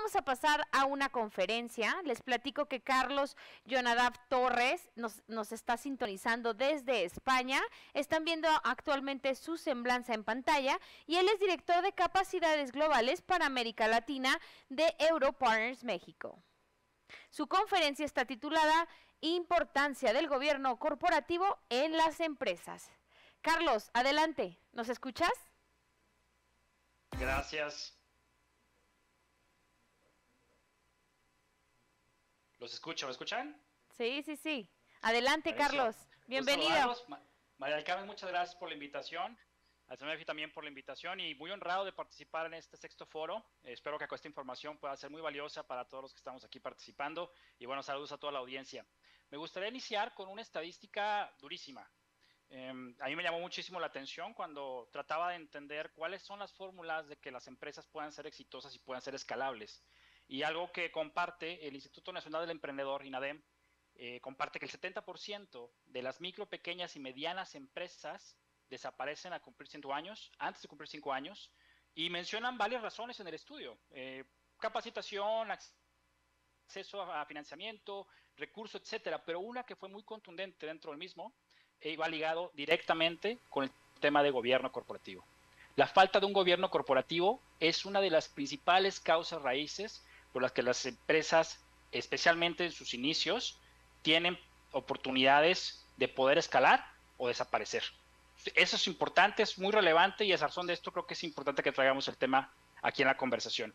vamos a pasar a una conferencia. Les platico que Carlos Jonadab Torres nos está sintonizando desde España. Están viendo actualmente su semblanza en pantalla y él es director de capacidades globales para América Latina de Europartners México. Su conferencia está titulada Importancia del gobierno corporativo en las empresas. Carlos, adelante. ¿Nos escuchas? Gracias. Los escucho, ¿me escuchan? Sí, sí, sí. Adelante, Buenísimo. Carlos. Bienvenido. María del Carmen, muchas gracias por la invitación. Al señor Efi también por la invitación y muy honrado de participar en este sexto foro. Espero que esta información pueda ser muy valiosa para todos los que estamos aquí participando. Y bueno, saludos a toda la audiencia. Me gustaría iniciar con una estadística durísima. A mí me llamó muchísimo la atención cuando trataba de entender cuáles son las fórmulas de que las empresas puedan ser exitosas y puedan ser escalables. Y algo que comparte el Instituto Nacional del Emprendedor, INADEM, comparte que el 70% de las micro, pequeñas y medianas empresas desaparecen a cumplir 5 años, antes de cumplir 5 años, y mencionan varias razones en el estudio. Capacitación, acceso a financiamiento, recursos, etcétera, pero una que fue muy contundente dentro del mismo va ligado directamente con el tema de gobierno corporativo. La falta de un gobierno corporativo es una de las principales causas raíces por las que las empresas, especialmente en sus inicios, tienen oportunidades de poder escalar o desaparecer. Eso es importante, es muy relevante y a razón de esto creo que es importante que traigamos el tema aquí en la conversación.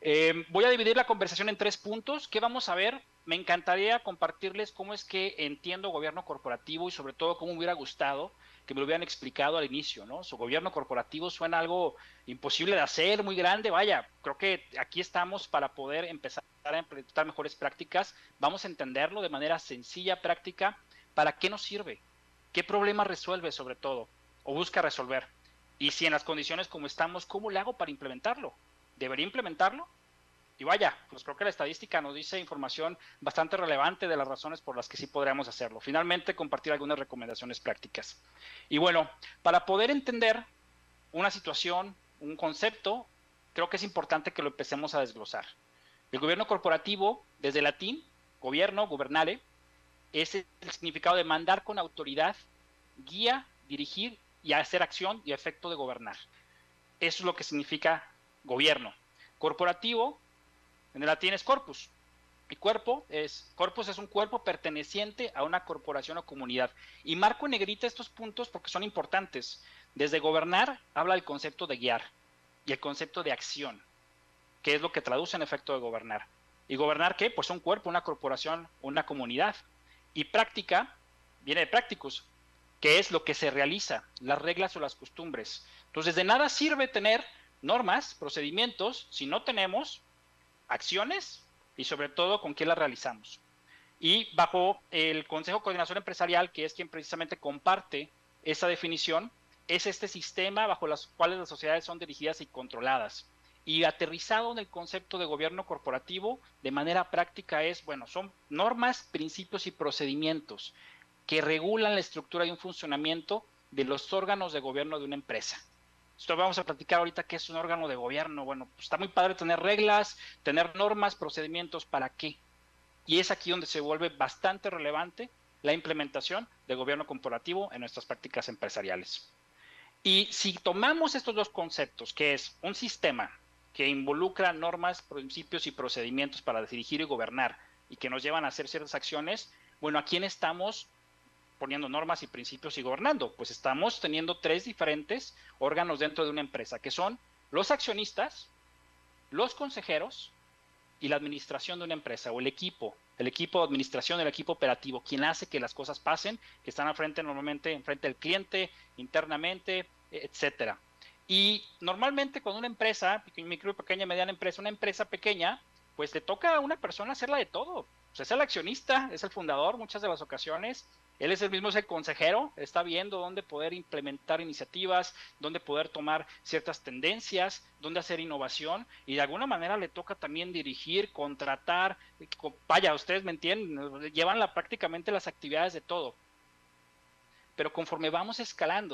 Voy a dividir la conversación en 3 puntos. ¿Qué vamos a ver? Me encantaría compartirles cómo es que entiendo gobierno corporativo y sobre todo cómo me hubiera gustado que me lo hubieran explicado al inicio, ¿no? Su gobierno corporativo suena algo imposible de hacer, muy grande. Vaya, creo que aquí estamos para poder empezar a implementar mejores prácticas. Vamos a entenderlo de manera sencilla, práctica. ¿Para qué nos sirve? ¿Qué problema resuelve sobre todo? ¿O busca resolver? Y si en las condiciones como estamos, ¿cómo le hago para implementarlo? ¿Debería implementarlo? Y vaya, pues creo que la estadística nos dice información bastante relevante de las razones por las que sí podríamos hacerlo. Finalmente, compartir algunas recomendaciones prácticas. Y bueno, para poder entender una situación, un concepto, creo que es importante que lo empecemos a desglosar. El gobierno corporativo, desde latín, gobierno, gobernare, es el significado de mandar con autoridad, guía, dirigir y hacer acción y efecto de gobernar. Eso es lo que significa gobierno. Corporativo, en el latín es corpus. Y corpus es un cuerpo perteneciente a una corporación o comunidad. Y marco en negrita estos puntos porque son importantes. Desde gobernar habla del concepto de guiar y el concepto de acción, que es lo que traduce en efecto de gobernar. ¿Y gobernar qué? Pues un cuerpo, una corporación, una comunidad. Y práctica viene de practicus, que es lo que se realiza, las reglas o las costumbres. Entonces, de nada sirve tener normas, procedimientos, si no tenemos acciones y sobre todo con quién las realizamos. Y bajo el Consejo de Coordinación Empresarial, que es quien precisamente comparte esa definición, es este sistema bajo los cuales las sociedades son dirigidas y controladas. Y aterrizado en el concepto de gobierno corporativo, de manera práctica es, bueno, son normas, principios y procedimientos que regulan la estructura y un funcionamiento de los órganos de gobierno de una empresa. Esto vamos a platicar ahorita qué es un órgano de gobierno. Bueno, pues está muy padre tener reglas, tener normas, procedimientos, ¿para qué? Y es aquí donde se vuelve bastante relevante la implementación de gobierno corporativo en nuestras prácticas empresariales. Y si tomamos estos dos conceptos, que es un sistema que involucra normas, principios y procedimientos para dirigir y gobernar y que nos llevan a hacer ciertas acciones, bueno, ¿a quién estamos poniendo normas y principios y gobernando? Pues estamos teniendo 3 diferentes órganos dentro de una empresa, que son los accionistas, los consejeros y la administración de una empresa, o el equipo de administración, el equipo operativo, quien hace que las cosas pasen, que están normalmente enfrente del cliente, internamente, etcétera. Y normalmente cuando una empresa, micro, pequeña, mediana empresa, una empresa pequeña, pues le toca a una persona hacerla de todo. Pues es el accionista, es el fundador muchas de las ocasiones. Él es el consejero, está viendo dónde poder implementar iniciativas, dónde poder tomar ciertas tendencias, dónde hacer innovación, y de alguna manera le toca también dirigir, contratar, vaya, ustedes me entienden, llevan prácticamente las actividades de todo. Pero conforme vamos escalando,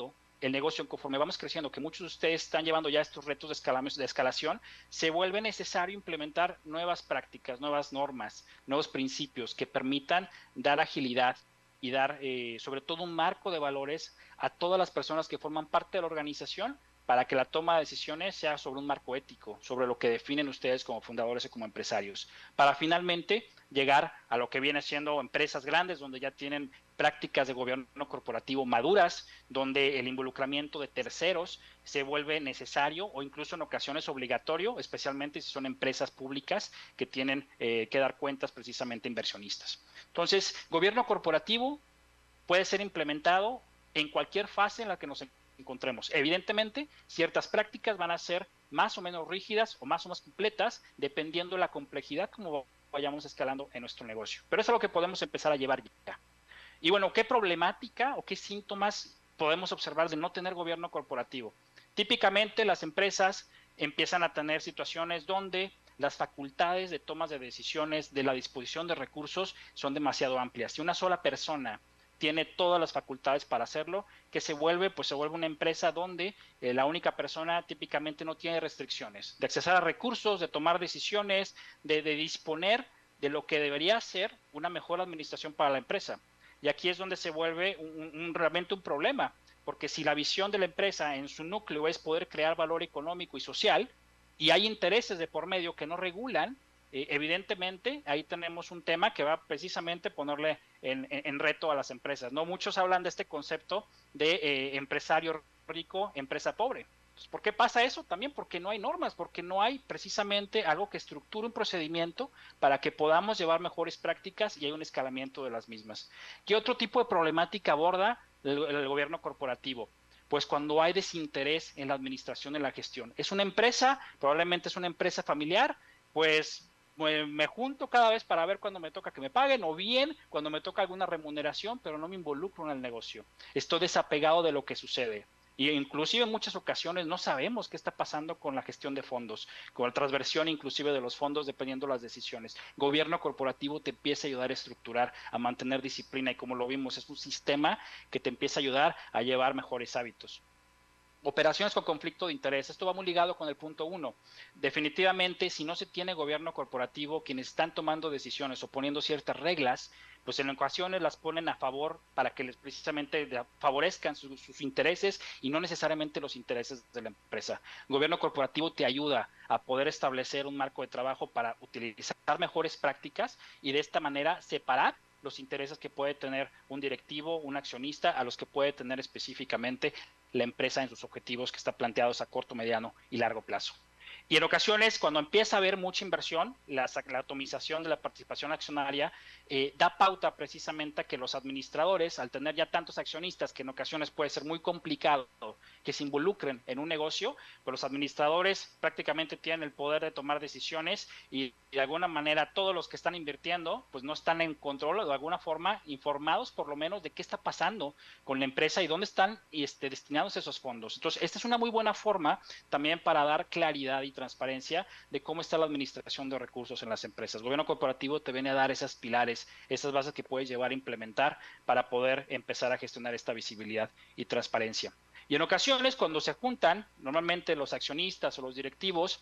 el negocio, conforme vamos creciendo, que muchos de ustedes están llevando ya estos retos de escalación, se vuelve necesario implementar nuevas prácticas, nuevas normas, nuevos principios que permitan dar agilidad y dar sobre todo un marco de valores a todas las personas que forman parte de la organización, para que la toma de decisiones sea sobre un marco ético, sobre lo que definen ustedes como fundadores y como empresarios, para finalmente llegar a lo que viene siendo empresas grandes, donde ya tienen prácticas de gobierno corporativo maduras, donde el involucramiento de terceros se vuelve necesario o incluso en ocasiones obligatorio, especialmente si son empresas públicas que tienen que dar cuentas precisamente a inversionistas. Entonces, gobierno corporativo puede ser implementado en cualquier fase en la que nos encontremos. Evidentemente, ciertas prácticas van a ser más o menos rígidas o más completas, dependiendo de la complejidad como vayamos escalando en nuestro negocio. Pero eso es lo que podemos empezar a llevar ya. Y bueno, ¿qué problemática o qué síntomas podemos observar de no tener gobierno corporativo? Típicamente las empresas empiezan a tener situaciones donde las facultades de tomas de decisiones, de la disposición de recursos, son demasiado amplias. Si una sola persona tiene todas las facultades para hacerlo, que se vuelve una empresa donde la única persona típicamente no tiene restricciones de accesar a recursos, de tomar decisiones, de disponer de lo que debería ser una mejor administración para la empresa. Y aquí es donde se vuelve realmente un problema, porque si la visión de la empresa en su núcleo es poder crear valor económico y social, y hay intereses de por medio que no regulan, evidentemente ahí tenemos un tema que va precisamente a ponerle en reto a las empresas, ¿no? Muchos hablan de este concepto de empresario rico, empresa pobre. Entonces, ¿por qué pasa eso? También porque no hay normas, porque no hay precisamente algo que estructure un procedimiento para que podamos llevar mejores prácticas y hay un escalamiento de las mismas. ¿Qué otro tipo de problemática aborda el gobierno corporativo? Pues cuando hay desinterés en la administración y la gestión. Es una empresa, probablemente es una empresa familiar, pues me junto cada vez para ver cuando me toca que me paguen o bien cuando me toca alguna remuneración, pero no me involucro en el negocio. Estoy desapegado de lo que sucede. Y inclusive en muchas ocasiones no sabemos qué está pasando con la gestión de fondos, con la transversión inclusive de los fondos dependiendo de las decisiones. Gobierno corporativo te empieza a ayudar a estructurar, a mantener disciplina y como lo vimos, es un sistema que te empieza a ayudar a llevar mejores hábitos. Operaciones con conflicto de interés. Esto va muy ligado con el punto 1. Definitivamente, si no se tiene gobierno corporativo, quienes están tomando decisiones o poniendo ciertas reglas, pues en ocasiones las ponen a favor para que les precisamente favorezcan sus intereses y no necesariamente los intereses de la empresa. El gobierno corporativo te ayuda a poder establecer un marco de trabajo para utilizar mejores prácticas y de esta manera separar los intereses que puede tener un directivo, un accionista, a los que puede tener específicamente la empresa en sus objetivos que está planteados a corto, mediano y largo plazo. Y en ocasiones, cuando empieza a haber mucha inversión, la atomización de la participación accionaria da pauta precisamente a que los administradores, al tener ya tantos accionistas, que en ocasiones puede ser muy complicado que se involucren en un negocio, pues los administradores prácticamente tienen el poder de tomar decisiones y de alguna manera todos los que están invirtiendo pues no están en control o de alguna forma informados por lo menos de qué está pasando con la empresa y dónde están destinados esos fondos. Entonces, esta es una muy buena forma también para dar claridad y transparencia de cómo está la administración de recursos en las empresas. El gobierno corporativo te viene a dar esas pilares, esas bases que puedes llevar a implementar para poder empezar a gestionar esta visibilidad y transparencia. Y en ocasiones, cuando se juntan, normalmente los accionistas o los directivos,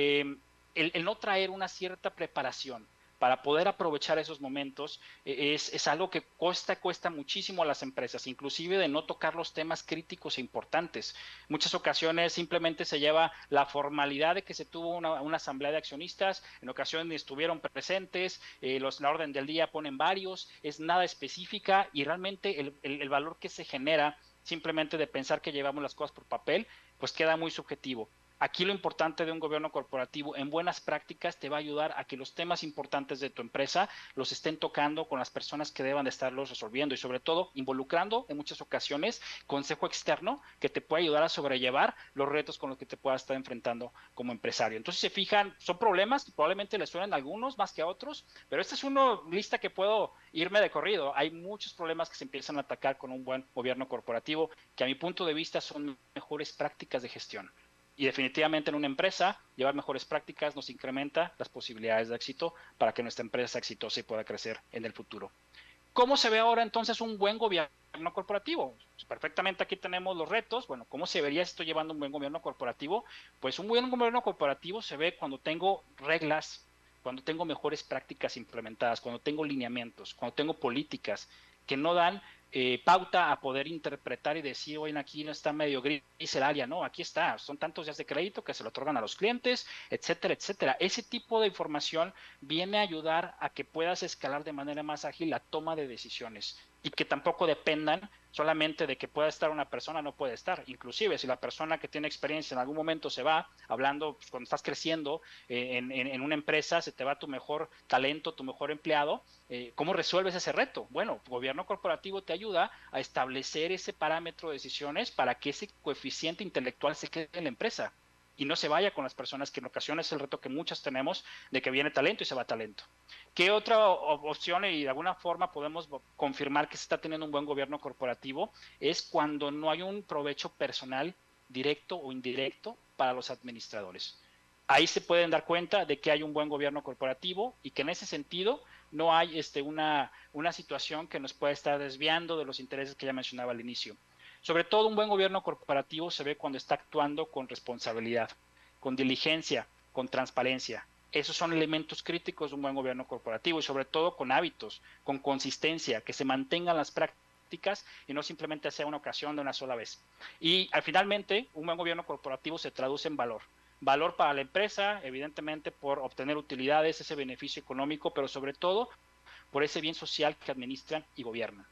el no traer una cierta preparación para poder aprovechar esos momentos es algo que cuesta muchísimo a las empresas, inclusive de no tocar los temas críticos e importantes. Muchas ocasiones simplemente se lleva la formalidad de que se tuvo una asamblea de accionistas, en ocasiones estuvieron presentes, la orden del día ponen varios, es nada específica y realmente el valor que se genera simplemente de pensar que llevamos las cosas por papel, pues queda muy subjetivo. Aquí lo importante de un gobierno corporativo en buenas prácticas te va a ayudar a que los temas importantes de tu empresa los estén tocando con las personas que deban de estarlos resolviendo y sobre todo involucrando en muchas ocasiones consejo externo que te puede ayudar a sobrellevar los retos con los que te puedas estar enfrentando como empresario. Entonces, se fijan, son problemas que probablemente les suenan a algunos más que a otros, pero esta es una lista que puedo irme de corrido. Hay muchos problemas que se empiezan a atacar con un buen gobierno corporativo que a mi punto de vista son mejores prácticas de gestión. Y definitivamente en una empresa, llevar mejores prácticas nos incrementa las posibilidades de éxito para que nuestra empresa sea exitosa y pueda crecer en el futuro. cómo se ve ahora entonces un buen gobierno corporativo? Pues perfectamente aquí tenemos los retos. Bueno, ¿cómo se vería si estoy llevando un buen gobierno corporativo? Pues un buen gobierno corporativo se ve cuando tengo reglas, cuando tengo mejores prácticas implementadas, cuando tengo lineamientos, cuando tengo políticas que no dan pauta a poder interpretar y decir, oye, aquí no está medio gris el área, no, aquí está, son tantos días de crédito que se lo otorgan a los clientes, etcétera, etcétera. Ese tipo de información viene a ayudar a que puedas escalar de manera más ágil la toma de decisiones y que tampoco dependan solamente de que pueda estar una persona, no puede estar. Inclusive, si la persona que tiene experiencia en algún momento se va, hablando, pues, cuando estás creciendo en una empresa, se te va tu mejor talento, tu mejor empleado, ¿cómo resuelves ese reto? Bueno, el gobierno corporativo te ayuda a establecer ese parámetro de decisiones para que ese coeficiente intelectual se quede en la empresa y no se vaya con las personas, que en ocasiones es el reto que muchos tenemos de que viene talento y se va talento. ¿Qué otra opción y de alguna forma podemos confirmar que se está teniendo un buen gobierno corporativo? Es cuando no hay un provecho personal directo o indirecto para los administradores. Ahí se pueden dar cuenta de que hay un buen gobierno corporativo y que en ese sentido no hay una situación que nos pueda estar desviando de los intereses que ya mencionaba al inicio. Sobre todo un buen gobierno corporativo se ve cuando está actuando con responsabilidad, con diligencia, con transparencia. Esos son elementos críticos de un buen gobierno corporativo y sobre todo con hábitos, con consistencia, que se mantengan las prácticas y no simplemente sea una ocasión de una sola vez. Y finalmente, un buen gobierno corporativo se traduce en valor. Valor para la empresa, evidentemente por obtener utilidades, ese beneficio económico, pero sobre todo por ese bien social que administran y gobiernan.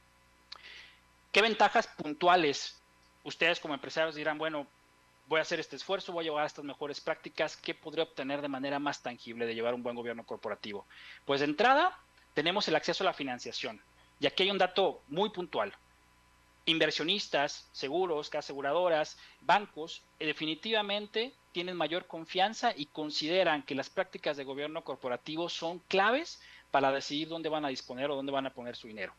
¿Qué ventajas puntuales ustedes como empresarios dirán, bueno, voy a hacer este esfuerzo, voy a llevar estas mejores prácticas? ¿Qué podría obtener de manera más tangible de llevar un buen gobierno corporativo? Pues de entrada, tenemos el acceso a la financiación. Y aquí hay un dato muy puntual. Inversionistas, seguros, aseguradoras, bancos, definitivamente tienen mayor confianza y consideran que las prácticas de gobierno corporativo son claves para decidir dónde van a disponer o dónde van a poner su dinero.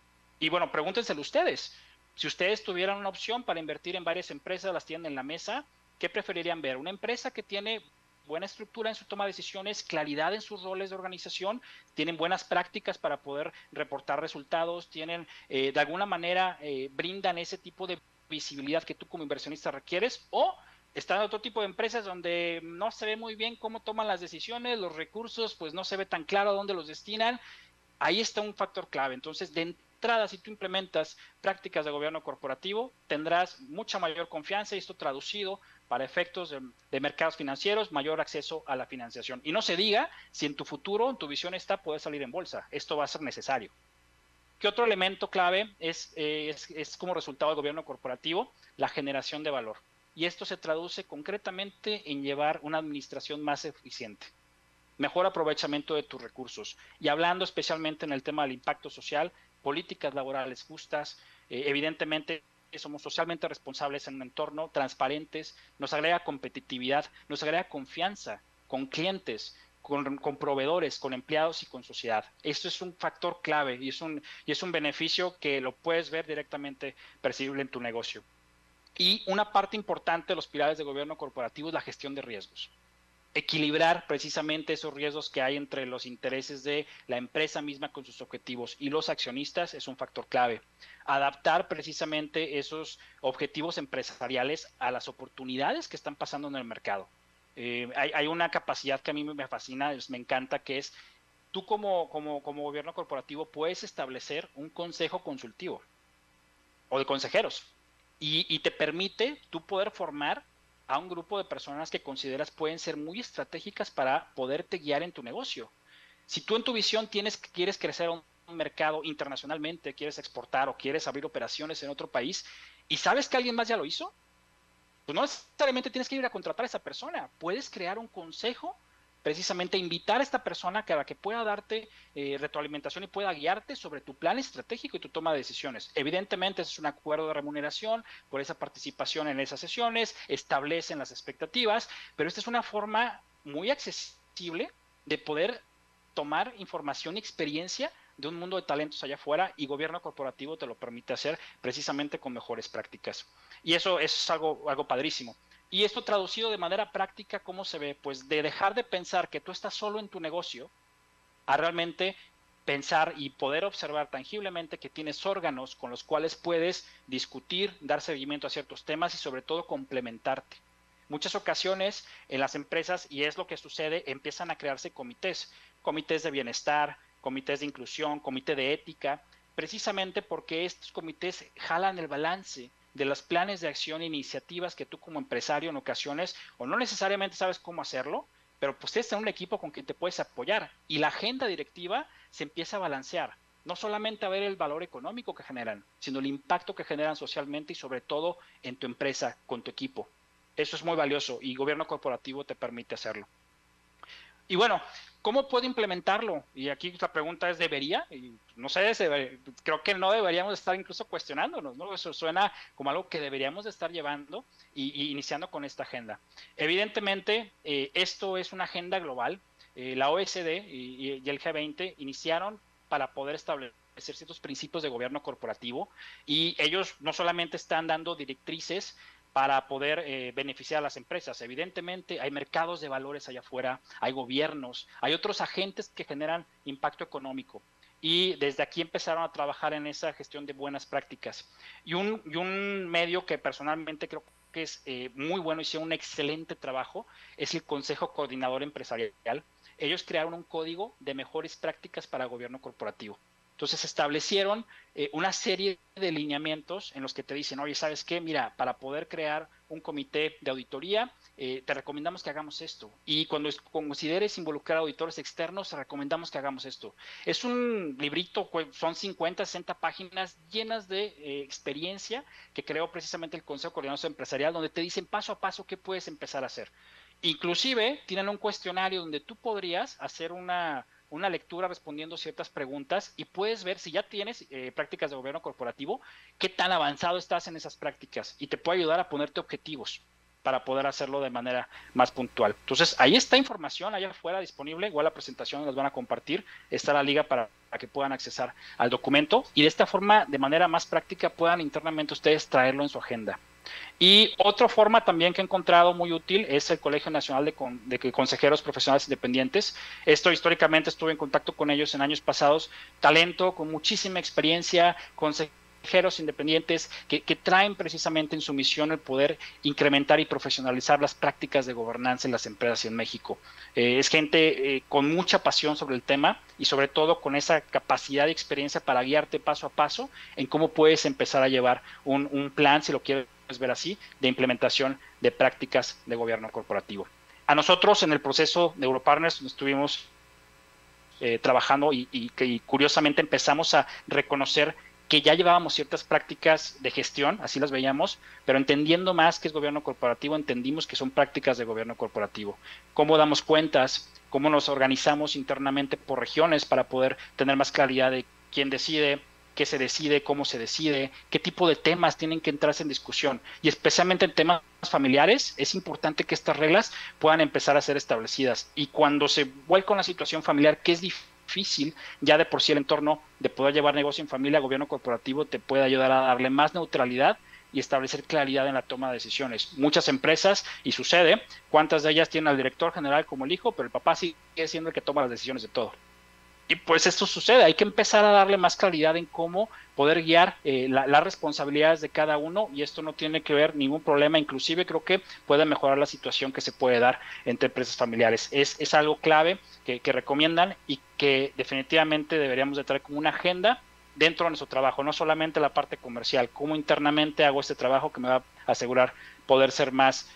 Y bueno, pregúntenselo ustedes. Si ustedes tuvieran una opción para invertir en varias empresas, las tienen en la mesa, ¿qué preferirían ver? ¿Una empresa que tiene buena estructura en su toma de decisiones, claridad en sus roles de organización, tienen buenas prácticas para poder reportar resultados, tienen de alguna manera brindan ese tipo de visibilidad que tú como inversionista requieres? ¿O están otro tipo de empresas donde no se ve muy bien cómo toman las decisiones, los recursos pues no se ve tan claro dónde los destinan? Ahí está un factor clave. Entonces, de entrada, si tú implementas prácticas de gobierno corporativo, tendrás mucha mayor confianza y esto traducido para efectos de mercados financieros, mayor acceso a la financiación. Y no se diga si en tu futuro, en tu visión está, poder salir en bolsa. Esto va a ser necesario. ¿Qué otro elemento clave es como resultado del gobierno corporativo? La generación de valor. Y esto se traduce concretamente en llevar una administración más eficiente, mejor aprovechamiento de tus recursos. Y hablando especialmente en el tema del impacto social, políticas laborales justas, evidentemente somos socialmente responsables en un entorno, transparentes, nos agrega competitividad, nos agrega confianza con clientes, con proveedores, con empleados y con sociedad. Esto es un factor clave y es un beneficio que lo puedes ver directamente percibible en tu negocio. Y una parte importante de los pilares de gobierno corporativo es la gestión de riesgos. Equilibrar precisamente esos riesgos que hay entre los intereses de la empresa misma con sus objetivos y los accionistas es un factor clave. Adaptar precisamente esos objetivos empresariales a las oportunidades que están pasando en el mercado. Hay una capacidad que a mí me fascina, me encanta, que es tú como gobierno corporativo puedes establecer un consejo consultivo o de consejeros y te permite tú poder formar a un grupo de personas que consideras pueden ser muy estratégicas para poderte guiar en tu negocio. Si tú en tu visión quieres crecer a un mercado internacionalmente, quieres exportar o quieres abrir operaciones en otro país y sabes que alguien más ya lo hizo, pues no necesariamente tienes que ir a contratar a esa persona. Puedes crear un consejo, precisamente invitar a esta persona para que pueda darte retroalimentación y pueda guiarte sobre tu plan estratégico y tu toma de decisiones. Evidentemente, ese es un acuerdo de remuneración por esa participación en esas sesiones, establecen las expectativas, pero esta es una forma muy accesible de poder tomar información y experiencia de un mundo de talentos allá afuera, y gobierno corporativo te lo permite hacer precisamente con mejores prácticas. Y eso es algo padrísimo. Y esto traducido de manera práctica, ¿cómo se ve? Pues de dejar de pensar que tú estás solo en tu negocio a realmente pensar y poder observar tangiblemente que tienes órganos con los cuales puedes discutir, dar seguimiento a ciertos temas y sobre todo complementarte. Muchas ocasiones en las empresas, y es lo que sucede, empiezan a crearse comités de bienestar, comités de inclusión, comité de ética, precisamente porque estos comités jalan el balance de los planes de acción e iniciativas que tú como empresario en ocasiones, o no necesariamente sabes cómo hacerlo, pero pues tienes un equipo con quien te puedes apoyar y la agenda directiva se empieza a balancear. No solamente a ver el valor económico que generan, sino el impacto que generan socialmente y sobre todo en tu empresa, con tu equipo. Eso es muy valioso y gobierno corporativo te permite hacerlo. Y bueno, ¿cómo puedo implementarlo? Y aquí la pregunta es, ¿debería? Y no sé, creo que no deberíamos estar incluso cuestionándonos, ¿no? Eso suena como algo que deberíamos de estar llevando y iniciando con esta agenda. Evidentemente, esto es una agenda global. La OECD y el G20 iniciaron para poder establecer ciertos principios de gobierno corporativo y ellos no solamente están dando directrices para poder beneficiar a las empresas. Evidentemente hay mercados de valores allá afuera, hay gobiernos, hay otros agentes que generan impacto económico y desde aquí empezaron a trabajar en esa gestión de buenas prácticas. Y un medio que personalmente creo que es muy bueno, hicieron un excelente trabajo, es el Consejo Coordinador Empresarial. Ellos crearon un código de mejores prácticas para gobierno corporativo. Entonces establecieron una serie de lineamientos en los que te dicen, oye, ¿sabes qué? Mira, para poder crear un comité de auditoría, te recomendamos que hagamos esto. Y cuando consideres involucrar auditores externos, te recomendamos que hagamos esto. Es un librito, son 50, 60 páginas llenas de experiencia que creó precisamente el Consejo Coordinador Empresarial, donde te dicen paso a paso qué puedes empezar a hacer. Inclusive tienen un cuestionario donde tú podrías hacer una lectura respondiendo ciertas preguntas y puedes ver si ya tienes prácticas de gobierno corporativo, qué tan avanzado estás en esas prácticas y te puede ayudar a ponerte objetivos para poder hacerlo de manera más puntual. Entonces, ahí está información allá afuera disponible, igual la presentación las van a compartir, está la liga para que puedan accesar al documento y de esta forma, de manera más práctica, puedan internamente ustedes traerlo en su agenda. Y otra forma también que he encontrado muy útil es el Colegio Nacional de Consejeros Profesionales Independientes. Esto históricamente estuve en contacto con ellos en años pasados, talento con muchísima experiencia, consejeros independientes que traen precisamente en su misión el poder incrementar y profesionalizar las prácticas de gobernanza en las empresas en México. Es gente con mucha pasión sobre el tema y sobre todo con esa capacidad y experiencia para guiarte paso a paso en cómo puedes empezar a llevar un plan, si lo quieres ver así, de implementación de prácticas de gobierno corporativo. A nosotros en el proceso de Europartners estuvimos trabajando y curiosamente empezamos a reconocer que ya llevábamos ciertas prácticas de gestión, así las veíamos, pero entendiendo más qué es gobierno corporativo, entendimos que son prácticas de gobierno corporativo. Cómo damos cuentas, cómo nos organizamos internamente por regiones para poder tener más claridad de quién decide, qué se decide, cómo se decide, qué tipo de temas tienen que entrarse en discusión. Y especialmente en temas familiares, es importante que estas reglas puedan empezar a ser establecidas. Y cuando se vuelca una situación familiar que es difícil, ya de por sí el entorno de poder llevar negocio en familia, gobierno corporativo te puede ayudar a darle más neutralidad y establecer claridad en la toma de decisiones. Muchas empresas, y sucede, cuántas de ellas tienen al director general como el hijo, pero el papá sigue siendo el que toma las decisiones de todo. Y pues esto sucede, hay que empezar a darle más claridad en cómo poder guiar las responsabilidades de cada uno y esto no tiene que ver ningún problema, inclusive creo que puede mejorar la situación que se puede dar entre empresas familiares. Es algo clave que recomiendan y que definitivamente deberíamos de traer como una agenda dentro de nuestro trabajo, no solamente la parte comercial, cómo internamente hago este trabajo que me va a asegurar poder ser más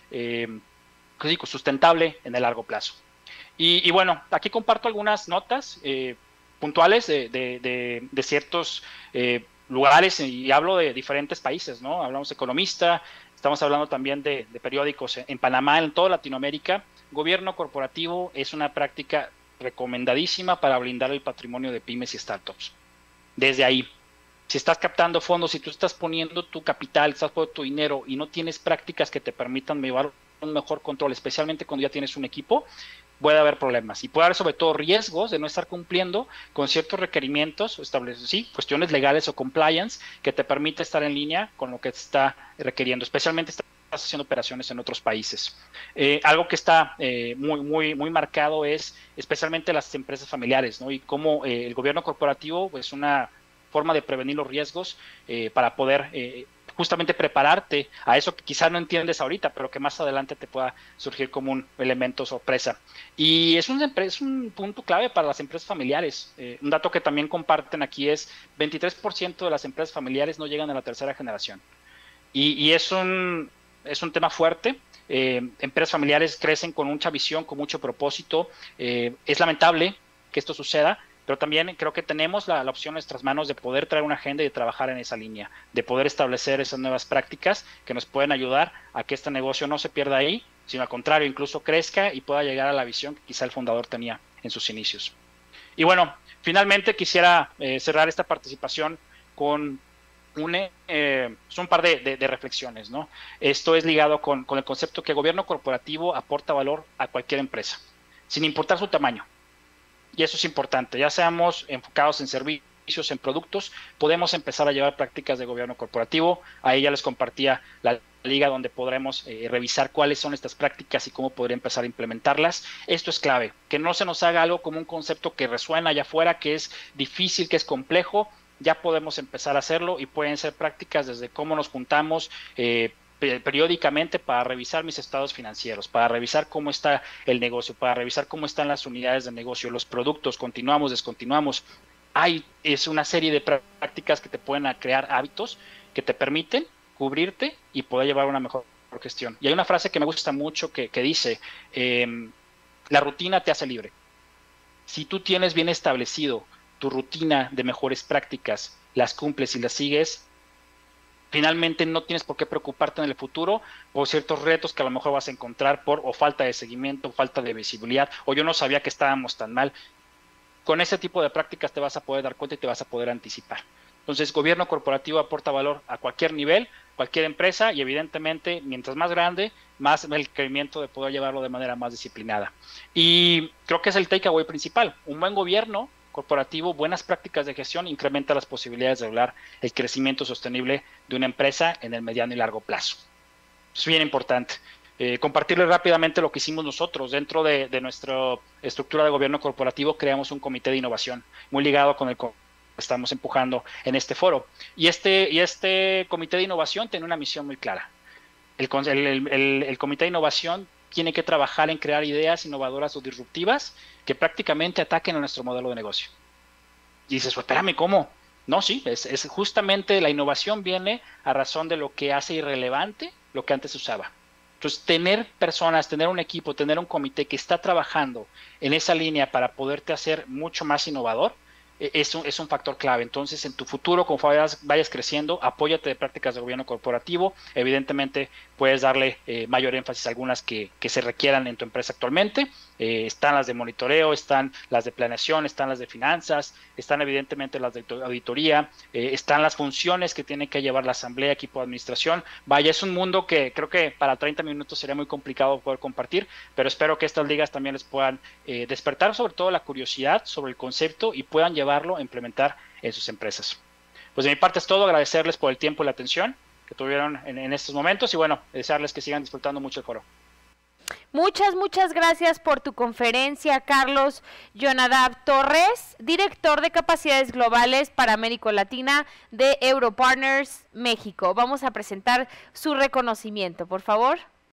sustentable en el largo plazo. Y bueno, aquí comparto algunas notas puntuales de ciertos lugares y hablo de diferentes países, ¿no? Hablamos de Economista, estamos hablando también de periódicos en Panamá, en toda Latinoamérica. Gobierno corporativo es una práctica recomendadísima para blindar el patrimonio de pymes y startups. Desde ahí, si estás captando fondos, si tú estás poniendo tu capital, estás poniendo tu dinero y no tienes prácticas que te permitan llevar un mejor control, especialmente cuando ya tienes un equipo, puede haber problemas y puede haber sobre todo riesgos de no estar cumpliendo con ciertos requerimientos, cuestiones legales o compliance que te permite estar en línea con lo que se está requiriendo, especialmente haciendo operaciones en otros países. Algo que está muy marcado es especialmente las empresas familiares, ¿no? Y cómo el gobierno corporativo es una forma de prevenir los riesgos para poder justamente prepararte a eso que quizás no entiendes ahorita, pero que más adelante te pueda surgir como un elemento sorpresa. Y es un punto clave para las empresas familiares. Un dato que también comparten aquí es 23% de las empresas familiares no llegan a la tercera generación. Y es un tema fuerte. Empresas familiares crecen con mucha visión, con mucho propósito. Es lamentable que esto suceda, pero también creo que tenemos la opción en nuestras manos de poder traer una agenda y de trabajar en esa línea, de poder establecer esas nuevas prácticas que nos pueden ayudar a que este negocio no se pierda ahí, sino al contrario, incluso crezca y pueda llegar a la visión que quizá el fundador tenía en sus inicios. Y bueno, finalmente quisiera cerrar esta participación con un par de reflexiones, ¿no? Esto es ligado con el concepto que el gobierno corporativo aporta valor a cualquier empresa, sin importar su tamaño. Y eso es importante, ya seamos enfocados en servicios, en productos, podemos empezar a llevar prácticas de gobierno corporativo. Ahí ya les compartía la liga donde podremos revisar cuáles son estas prácticas y cómo podría empezar a implementarlas. Esto es clave, que no se nos haga algo como un concepto que resuena allá afuera, que es difícil, que es complejo. Ya podemos empezar a hacerlo y pueden ser prácticas desde cómo nos juntamos periódicamente para revisar mis estados financieros, para revisar cómo está el negocio, para revisar cómo están las unidades de negocio, los productos, continuamos, descontinuamos. Es una serie de prácticas que te pueden crear hábitos que te permiten cubrirte y poder llevar una mejor gestión. Y hay una frase que me gusta mucho que dice, la rutina te hace libre. Si tú tienes bien establecido tu rutina de mejores prácticas, las cumples y las sigues, finalmente no tienes por qué preocuparte en el futuro por ciertos retos que a lo mejor vas a encontrar por o falta de seguimiento, falta de visibilidad, o yo no sabía que estábamos tan mal. Con ese tipo de prácticas te vas a poder dar cuenta y te vas a poder anticipar. Entonces, gobierno corporativo aporta valor a cualquier nivel, cualquier empresa, y evidentemente, mientras más grande, más el requerimiento de poder llevarlo de manera más disciplinada. Y creo que es el takeaway principal. Un buen gobierno corporativo, buenas prácticas de gestión, incrementa las posibilidades de lograr el crecimiento sostenible de una empresa en el mediano y largo plazo. Es bien importante. Compartirles rápidamente lo que hicimos nosotros. Dentro de nuestra estructura de gobierno corporativo creamos un comité de innovación, muy ligado con el que estamos empujando en este foro. Y este comité de innovación tiene una misión muy clara. El comité de innovación tiene que trabajar en crear ideas innovadoras o disruptivas que prácticamente ataquen a nuestro modelo de negocio. Y dices, espérame, ¿cómo? No, sí, es justamente la innovación viene a razón de lo que hace irrelevante lo que antes se usaba. Entonces, tener personas, tener un equipo, tener un comité que está trabajando en esa línea para poderte hacer mucho más innovador, es un factor clave. Entonces, en tu futuro, conforme vayas creciendo, apóyate de prácticas de gobierno corporativo. Evidentemente, puedes darle mayor énfasis a algunas que se requieran en tu empresa actualmente. Están las de monitoreo, están las de planeación, están las de finanzas, están evidentemente las de auditoría, están las funciones que tiene que llevar la asamblea, equipo de administración. Vaya, es un mundo que creo que para 30 minutos sería muy complicado poder compartir, pero espero que estas ligas también les puedan despertar sobre todo la curiosidad sobre el concepto y puedan llevarlo a implementar en sus empresas. Pues de mi parte es todo, agradecerles por el tiempo y la atención que tuvieron en estos momentos y bueno, desearles que sigan disfrutando mucho el foro. Muchas gracias por tu conferencia, Carlos Jonadab Torres, director de capacidades globales para América Latina de Europartners México. Vamos a presentar su reconocimiento, por favor.